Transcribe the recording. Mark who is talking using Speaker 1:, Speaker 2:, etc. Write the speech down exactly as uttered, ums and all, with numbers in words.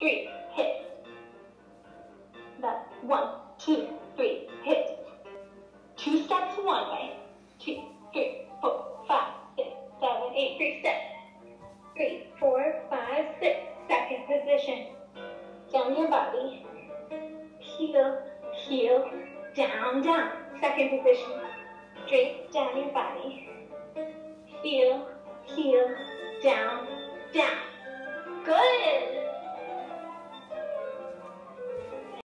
Speaker 1: three, hips. That's one, two, three, hips. Two steps one way. Two, three, four, five, six, seven, eight, three steps. Three, four, five, six. Second position. Down your body. Heel, heel, down, down. Second position. Straight down your body. Heel, heel, down,